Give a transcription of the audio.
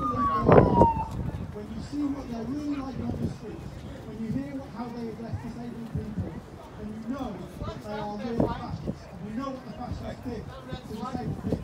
believe they are, when you see what they're really like on the streets, when you hear how they have left disabled people, and you know that they are real fascists, and we know what the fascists did to disabled people.